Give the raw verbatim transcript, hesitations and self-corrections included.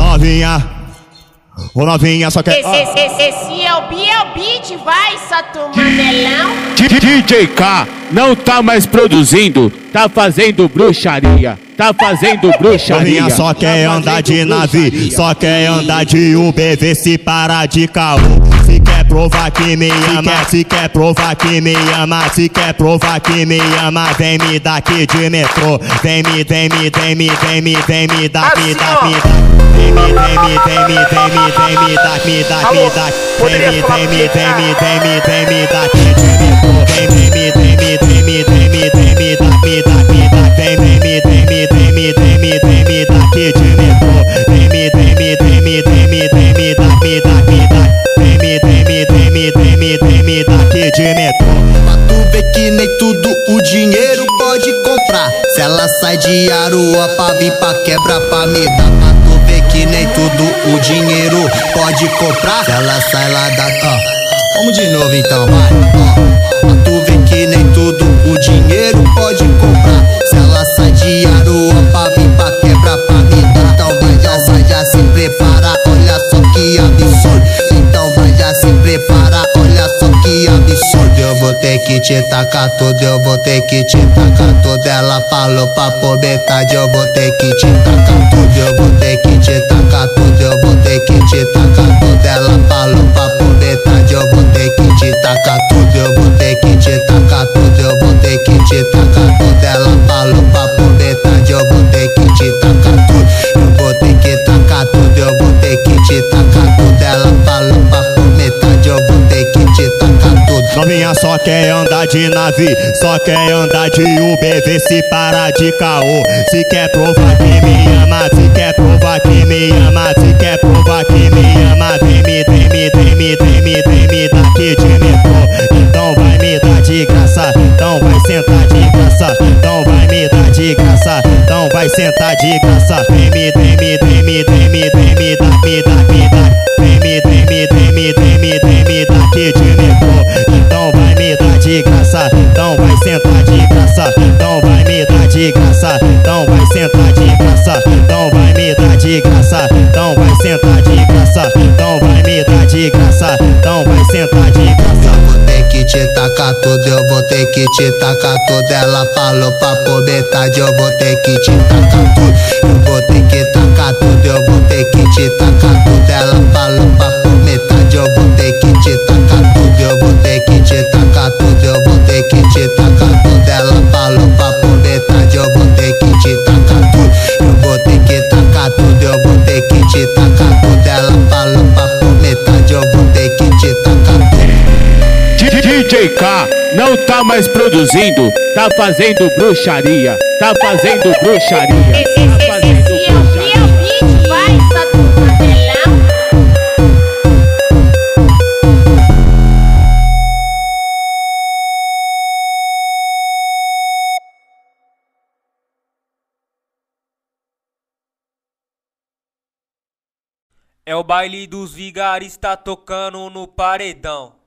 novinha, ô novinha só quer... Esse, esse, esse, esse é o Biel Beat, vai, Sato Mandelão. D J K não tá mais produzindo, tá fazendo bruxaria, tá fazendo bruxaria. Novinha só quer tá andar de bruxaria. nave, só quer andar de Uber, vê se para de caô. Se quer provar que me ama, se quer provar que me ama, se quer provar que me ama, vem me daqui de metrô, vem me, vem me, vem me, vem me, vem me daqui, daqui, vem me, vem me, vem me, vem me, vem me daqui, daqui, daqui, vem me, vem me, vem me, vem me, vem me daqui de metrô, vem me, vem me, vem me, vem me, vem me daqui, daqui, daqui, vem me, vem me, vem me, vem me, vem me daqui de metrô, vem me, vem me, vem me, vem me, vem me daqui, daqui, daqui, vem me, vem me, vem me, vem me, vem me daqui de metrô. Pra tu ver que nem tudo o dinheiro pode comprar. Se ela sai de Aruá pra vir pra quebra pra me dar. Pra tu ver que nem tudo o dinheiro pode comprar. Se ela sai lá da... Ó, vamos de novo então, vai. Ó, pra tu ver que nem tudo o dinheiro pode comprar. Se ela sai de Aruá pra vir pra quebra pra me dar. Então vai já, vai já se prepara. Olha só que absurdo. Então vai já se prepara. Olha só que absurdo. Eu vou ter que te tacar tudo. Eu vou ter que te tacar tudo. Ela falou pra pôr metade. Eu vou ter que te tacar tudo. Eu vou ter que te tacar tudo. Eu vou ter que te tacar tudo. Ela falou pra pôr metade. Eu vou ter que te tacar tudo. Eu vou ter que te tacar tudo. Eu vou ter que te tacar tudo. Ela falou pra pôr metade. Eu vou ter que te tacar tudo. Eu vou ter que tacar tudo. Eu vou ter que te tacar tudo. Ela falou pra pôr metade. Eu vou ter que te tacar tudo. Novinha só quer andar de nave, só quer andar de Uber, vê se para de caô. Se quer provar que me ama, se quer provar que me ama, se quer provar que me ama, vem me, vem me, vem me, vem me, vem me daqui de metrô. Então vai me dar de graça, então vai sentar de graça, então vai me dar de graça, então vai sentar de graça. Vem me, vem me, vem me, vem me, vem me daqui, daqui, daqui, vem me, vem me, vem me, vem me, vem me daqui de metrô. Então vai me dar de graça, então vai sentar de graça, então vai me dar de graça, então vai sentar de graça, então vai me dar de graça, então vai sentar de graça, então vai me dar de graça, então vai sentar de graça. Eu vou ter que te tacar tudo, eu vou ter que te tacar tudo. Ela falou pra pôr metade, eu vou ter que te tacar tudo. Eu vou ter que tacar tudo, eu vou ter que te tacar tudo. Ela falou pra pôr metade, eu vou ter que te tacar tudo. Eu vou ter que te tacar tudo, eu vou ter que te tacar tudo. Ela falou pra pôr metade, eu vou ter que te tacar tudo. Eu vou ter que tacar tudo, eu vou ter que te tacar tudo. Ela falou pra pôr metade, eu vou ter que te tacar tudo. D J K não tá mais produzindo, tá fazendo bruxaria, tá fazendo bruxaria. Esse, esse, Tá esse, fazendo esse é o Biel bruxaria. Beat, vai, Sato Mandelão. É o baile dos vigaristas tocando no paredão.